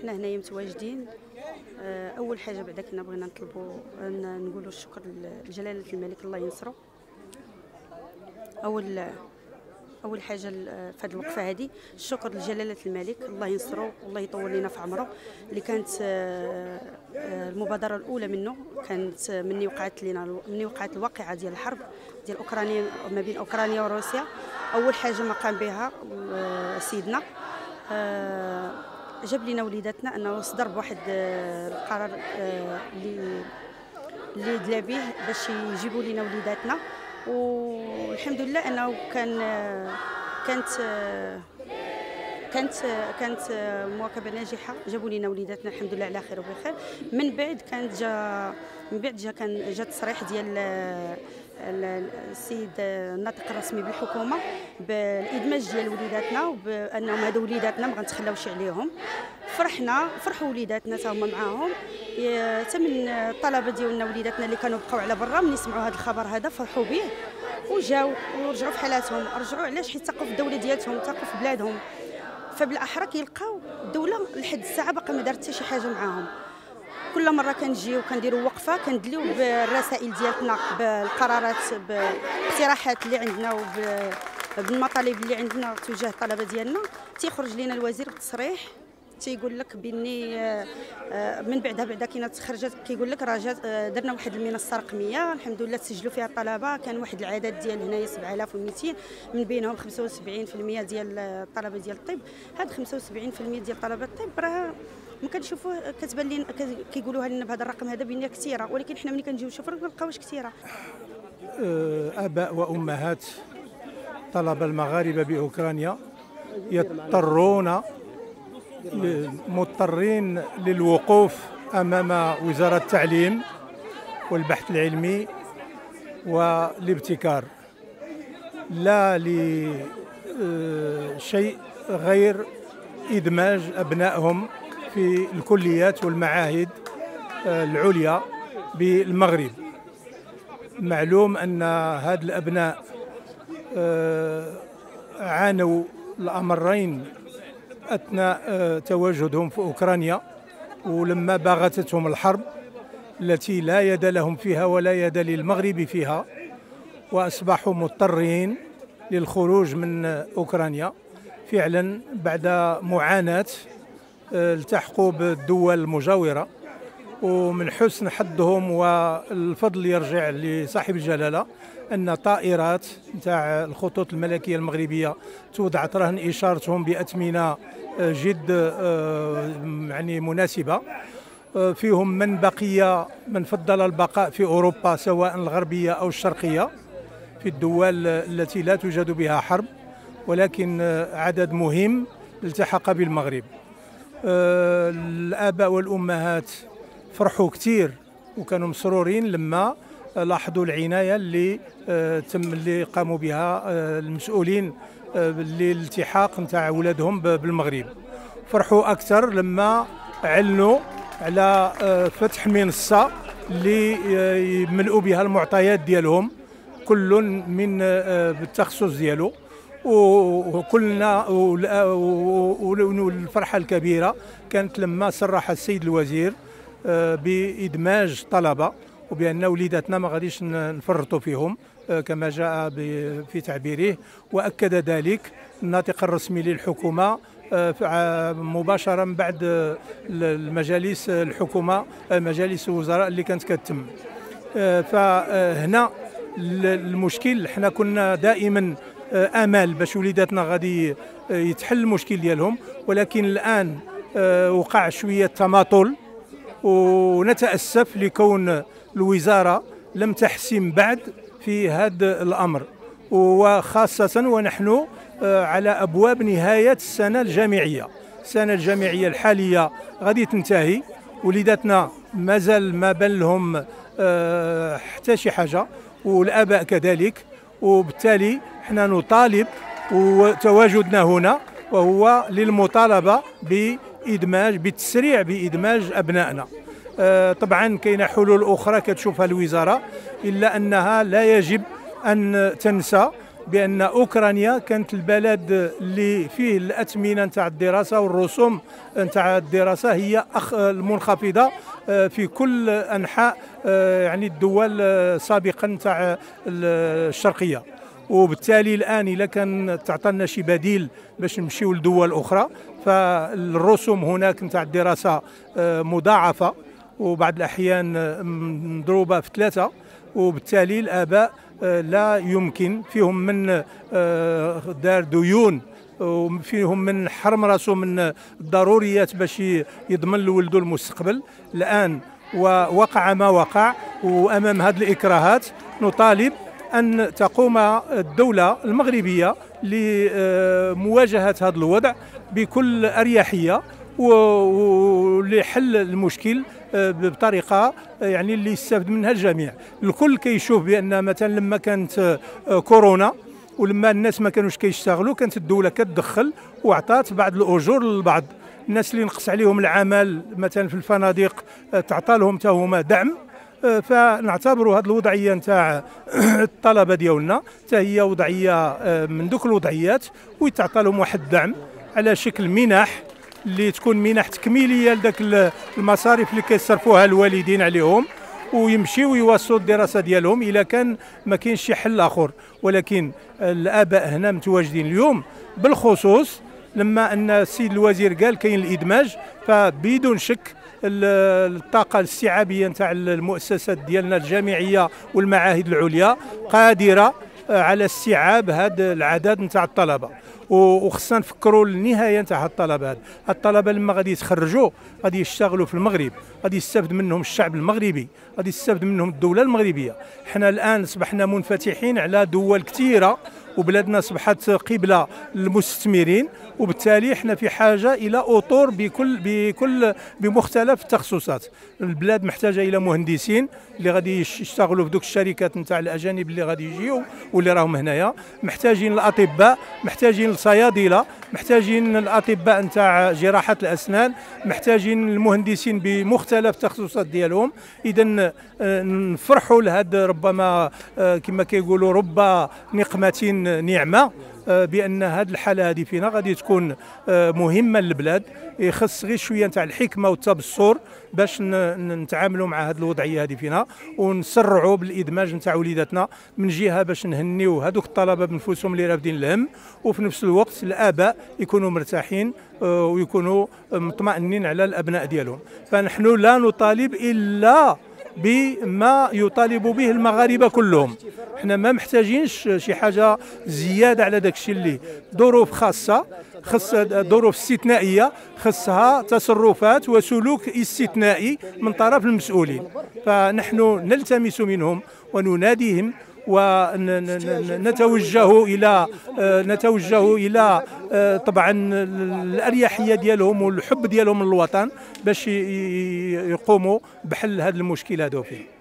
حنا هنايا متواجدين. اول حاجه بعدا كنا بغينا نطلبوا نقولوا الشكر لجلاله الملك الله ينصرو. اول حاجه في هذه الوقفه هذه الشكر لجلاله الملك الله ينصرو والله يطول لنا في عمره، اللي كانت المبادره الاولى منه كانت مني وقعت الواقعه ديال الحرب ديال اوكرانيا ما بين اوكرانيا وروسيا. اول حاجه ما قام بها سيدنا جاب لنا وليداتنا، انه صدر بواحد القرار اللي دلا به باش يجيبوا لنا وليداتنا، والحمد لله انه كانت مواكبه ناجحه، جابوا لنا وليداتنا الحمد لله على خير وبخير. من بعد جا تصريح ديال السيد الناطق الرسمي بالحكومه بالادماج ديال وليداتنا، وبانهم هادو وليداتنا ما غنتخلاوش عليهم. فرحوا وليداتنا تا هما معاهم، حتى من الطلبه ديالنا وليداتنا اللي كانوا بقاو على برا من يسمعوا هذا الخبر هذا فرحوا به وجاو ورجعوا في حالاتهم. رجعوا علاش؟ حيت تقوا في الدوله ديالتهم، تقوا في بلادهم، فبالاحرى كيلقاو الدوله لحد الساعه باقا ما دارت حتى شي حاجه معاهم. كل مره كنجيو كنديروا وقفه كندليو بالرسائل ديالتنا بالقرارات بالاقتراحات اللي عندنا وبالمطالب اللي عندنا تجاه الطلبه ديالنا. تيخرج لنا الوزير بتصريح تيقول لك باني من بعدا كاينه خرجت كيقول لك راه درنا واحد المنصه رقميه الحمد لله تسجلوا فيها الطلبه. كان واحد العدد ديال هنايا 7200 من بينهم 75% ديال الطلبه ديال الطب. هاد 75% ديال طلبه الطب راه ما كنشوفوه كتبان لنا كيقولوها لنا بهذا الرقم هذا بان كثيره، ولكن حنا ملي كنجيو نشوفوا ما كنلقاوش كثيره. اباء وامهات طلبه المغاربه باوكرانيا مضطرين للوقوف امام وزاره التعليم والبحث العلمي والابتكار، لا لشيء غير ادماج ابنائهم في الكليات والمعاهد العليا بالمغرب. معلوم ان هاد الابناء عانوا الامرين اثناء تواجدهم في اوكرانيا، ولما باغتتهم الحرب التي لا يد لهم فيها ولا يد للمغرب فيها، واصبحوا مضطرين للخروج من اوكرانيا فعلا بعد معاناه. التحقوا بالدول المجاوره، ومن حسن حظهم والفضل يرجع لصاحب الجلاله ان طائرات نتاع الخطوط الملكيه المغربيه توضعت رهن اشارتهم باثمنه جد يعني مناسبه. فيهم من فضل البقاء في اوروبا سواء الغربيه او الشرقيه في الدول التي لا توجد بها حرب، ولكن عدد مهم التحق بالمغرب. الآباء والأمهات فرحوا كثير وكانوا مسرورين لما لاحظوا العناية اللي قاموا بها المسؤولين للالتحاق نتاع ولادهم بالمغرب. فرحوا أكثر لما علنوا على فتح منصة اللي يملؤوا بها المعطيات ديالهم كل من بالتخصص ديالو. وكلنا والفرحة الكبيرة كانت لما صرح السيد الوزير بإدماج طلبة وبأن وليداتنا ما غاديش نفرطوا فيهم كما جاء في تعبيره. وأكد ذلك الناطق الرسمي للحكومة مباشرة من بعد المجالس الحكومة مجالس الوزراء اللي كانت كتتم. فهنا المشكل حنا كنا دائما امل باش وليداتنا غادي يتحل المشكل ديالهم، ولكن الان وقع شويه تماطل، ونتاسف لكون الوزاره لم تحسم بعد في هذا الامر، وخاصه ونحن على ابواب نهايه السنه الجامعيه. السنه الجامعيه الحاليه غادي تنتهي، وليداتنا مازال ما بان لهم حتى شي حاجه، والاباء كذلك، وبالتالي حنا نطالب وتواجدنا هنا وهو للمطالبه بالتسريع بادماج ابنائنا. طبعا كاينه حلول اخرى كتشوفها الوزاره، الا انها لا يجب ان تنسى بان اوكرانيا كانت البلد اللي فيه الاثمنه نتاع الدراسه والرسوم نتاع الدراسه هي المنخفضه في كل انحاء يعني الدول سابقا نتاع الشرقيه. وبالتالي الان اذا كان تعطلنا شي بديل باش نمشيو لدول اخرى، فالرسوم هناك نتاع الدراسه مضاعفه وبعض الاحيان مضروبه في 3، وبالتالي الاباء لا يمكن فيهم من دار ديون وفيهم من حرم راسه من الضروريات باش يضمن لولده المستقبل. الان ووقع ما وقع، وامام هذه الاكراهات نطالب أن تقوم الدولة المغربية لمواجهة هذا الوضع بكل أريحية ولحل المشكل بطريقة يعني اللي يستفد منها الجميع. الكل كيشوف بأن مثلا لما كانت كورونا ولما الناس ما كانوش كيشتغلوا كانت الدولة كتدخل وعطات بعض الأجور للبعض. الناس اللي نقص عليهم العمل مثلا في الفنادق تعطى لهم حتى هما دعم. فنعتبروا هذه الوضعيه نتاع الطلبه ديالنا حتى هي وضعيه من دوك الوضعيات، ويتعطى لهم واحد الدعم على شكل منح اللي تكون منح تكميليه لذاك المصاريف اللي كيصرفوها الوالدين عليهم، ويمشيو ويواصلوا الدراسه ديالهم اذا كان ما كاينش شي حل اخر. ولكن الاباء هنا متواجدين اليوم بالخصوص لما ان السيد الوزير قال كاين الادماج، فبدون شك الطاقة الاستيعابية نتاع المؤسسات ديالنا الجامعية والمعاهد العليا قادرة على استيعاب هذا العدد نتاع الطلبة. وخصنا نفكروا النهاية نتاع هاد الطلبة. هاد الطلبة لما غادي يتخرجوا غادي يشتغلوا في المغرب، غادي يستافد منهم الشعب المغربي، غادي يستافد منهم الدولة المغربية. حنا الآن أصبحنا منفتحين على دول كثيرة وبلادنا أصبحت قبلة للمستثمرين، وبالتالي احنا في حاجة إلى أطور بمختلف التخصصات. البلاد محتاجة إلى مهندسين اللي غادي يشتغلوا في دوك الشركات نتاع الأجانب اللي غادي يجيو واللي راهم هنايا، محتاجين الأطباء، محتاجين الصيادلة، محتاجين الأطباء نتاع جراحة الأسنان، محتاجين المهندسين بمختلف التخصصات ديالهم. إذا نفرحوا لهذا ربما كما كيقولوا رب نقمة نعمة، بان هذه الحاله هذه فينا غادي تكون مهمه للبلاد. يخص غير شويه نتاع الحكمه والتبصر باش نتعاملوا مع هذه الوضعيه هذه فينا، ونسرعوا بالادماج نتاع وليداتنا من جهه باش نهنيو هذوك الطلبه بنفسهم اللي رافدين الهم، وفي نفس الوقت الاباء يكونوا مرتاحين ويكونوا مطمئنين على الابناء ديالهم. فنحن لا نطالب الا بما يطالب به المغاربه كلهم. احنا ما محتاجينش شي حاجه زياده على داك الشيء اللي ظروف خاصه، خص ظروف استثنائيه، خصها تصرفات وسلوك استثنائي من طرف المسؤولين. فنحن نلتمس منهم ونناديهم ونتوجه الى طبعا الاريحيه ديالهم والحب ديالهم للوطن باش يقوموا بحل هذا المشكل هذا فيه.